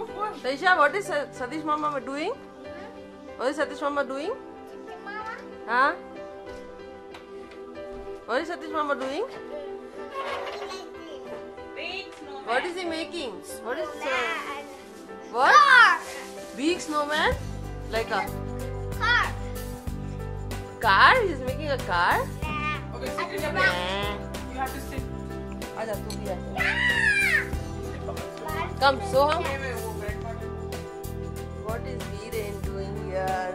Taisha, what is Satish Mama doing? What is Satish Mama doing? Huh? What is Satish Mama doing? What is he making? What is what? Big snowman? Like a car. Car? He's making a car? Okay, sit in your bed. You have to sit. Aja, tu bhi aja. Come, Soham. What is Viren doing here?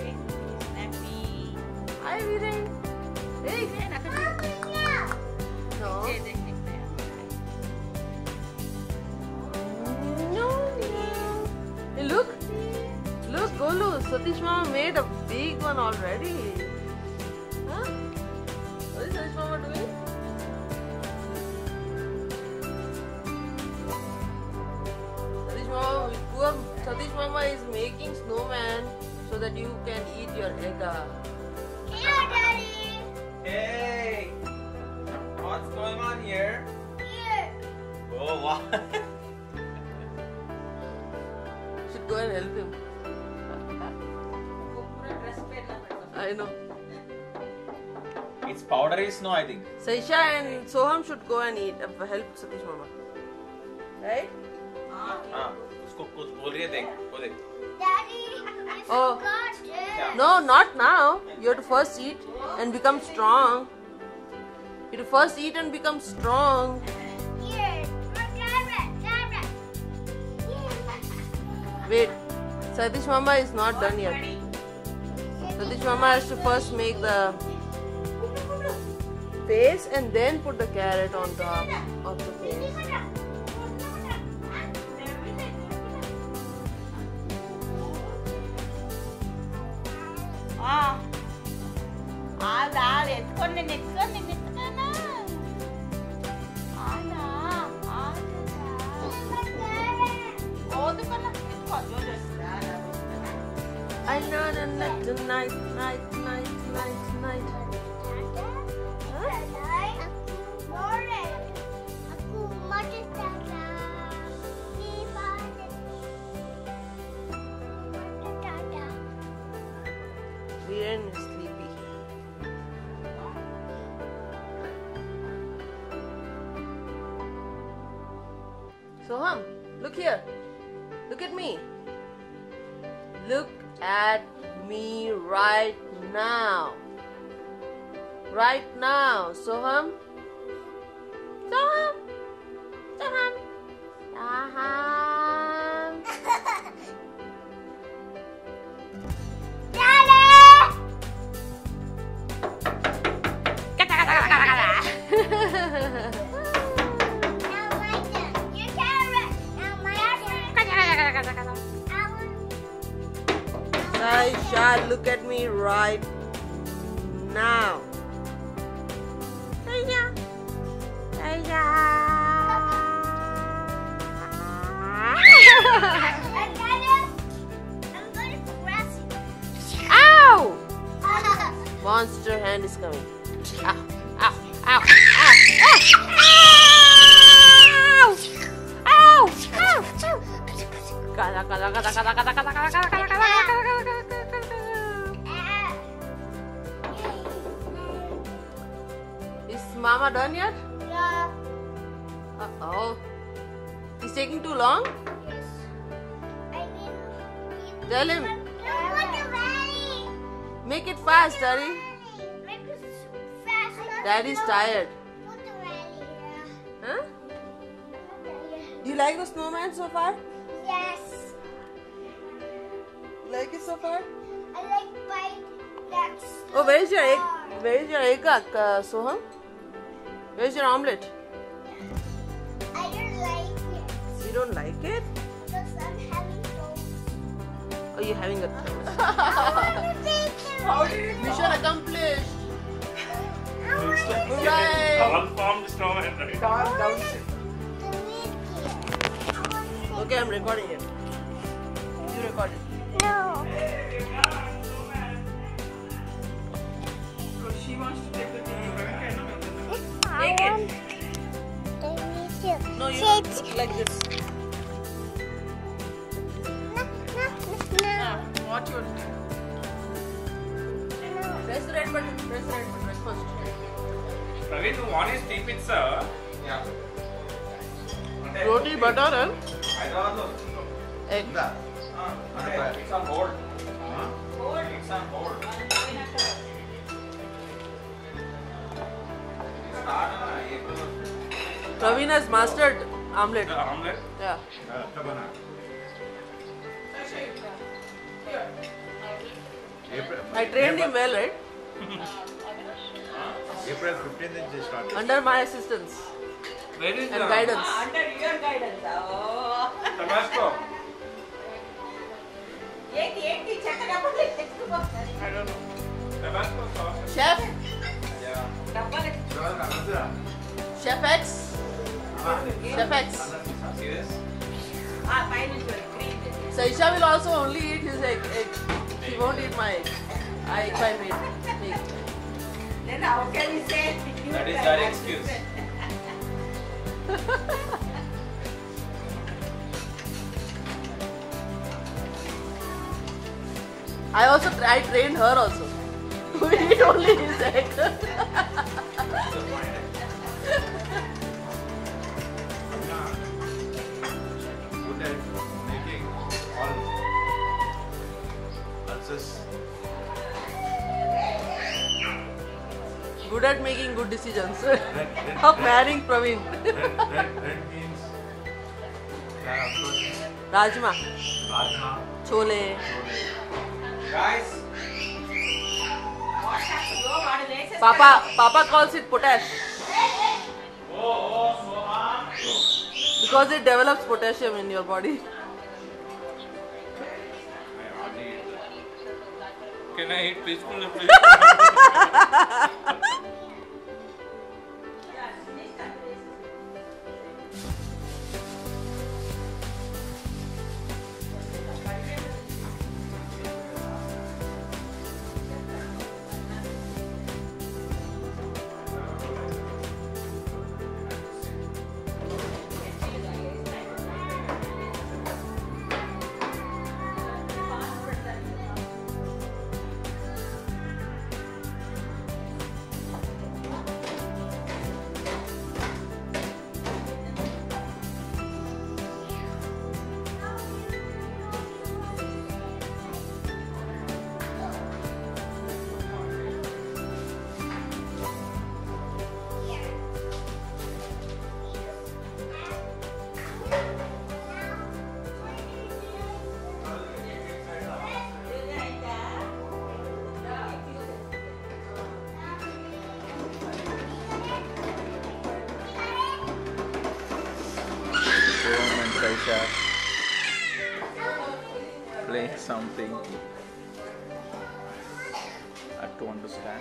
Hi, Viren. Hey. No. Hey, look. Look, Golu. Satish Mama made a big one already. Huh? What is Satish Mama doing? Poor Satish Mama is making snowman so that you can eat your egg. Here, Daddy. Hey! What's going on here? Here. Oh, wow. Should go and help him. I know. It's powdery snow, I think. Saisha and Soham should go and eat. Help Satish Mama. Right? हाँ, उसको कुछ बोल रही है देख, वो देख. Daddy, I Oh. forgot it. No, not now. You have to first eat and become strong. You have to first eat and become strong. Here. Carrot. Wait. Satish Mama is not done yet. Satish Mama has to first make the face and then put the carrot on top of the face. I know tonight. Viren is sleepy. Soham, look here. Look at me. Look at me right now. Right now, Soham. Soham. Soham. Soham. Saisha, look at me right now. Saisha. Ow! Monster hand is coming. Ow! Ow! Ow! Ow! Is Mama done yet? Yeah. Uh-oh. He's taking too long? Yes. I need. Tell him. Make it fast, Daddy. Daddy's tired. Huh? Do you like the snowman so far? Yes. You like it so far? I like bite that. Oh, where is your egg? Where is your egg, Soham? Where's your omelette? I don't like it You don't like it? because I'm having toast. Oh, you're having a toast. I want to take it. Mission accomplished. I want Hooray! Transformed snowman, right? Calm down. to make it. Okay, I'm recording it. You record it. No. So she wants to take the thing. Take it. No, you have to look like this. What you want? Press red button. Press red button. Press first. Praveen, one is tea pizza. Yeah. Roti, butter, and Hyderabad. egg. It's on hold. It's on hold. Praveen has mastered omelette. Omelette. Yeah. I trained him well, right? April 15th is started. Under my assistance Where is and guidance. Under your guidance. Oh. Tabasco? ఏంటి చెక్క I don't know. Tabasco sauce. Chef, Yeah. డబ్బాలు Chef X, Chef X. Serious? పైన green So Isha will also only eat his egg. She won't eat my egg. If I make. then how can we say That is her excuse. I trained her also. To eat only his egg. Good at making all ulcers. Good at making good decisions. Red Of marrying Praveen. means Rajma, Rajma, chole. Guys, Papa calls it potash. Because it develops potassium in your body. can I eat peacefully, please? Play something. I have to understand.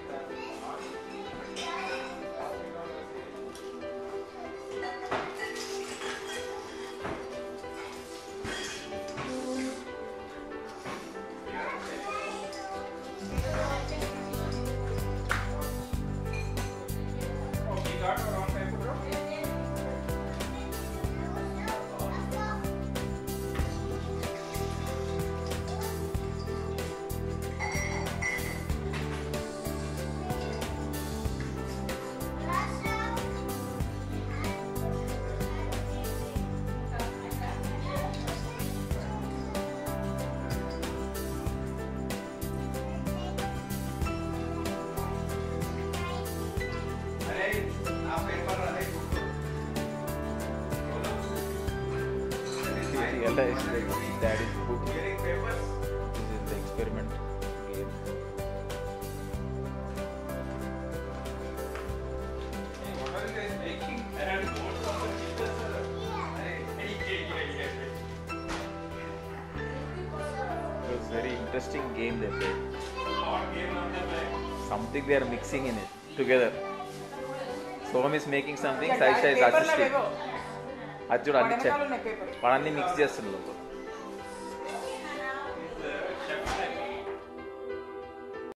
Realize that daddy's book is in the experiment game. It was very interesting game they played. Something they are mixing in it together. Soham is making something, Saisha is assisting. అది చూడు అన్ని వెనకాల ఉన్నాయి paper వాళ్ళన్నీ mix చేస్తున్నారు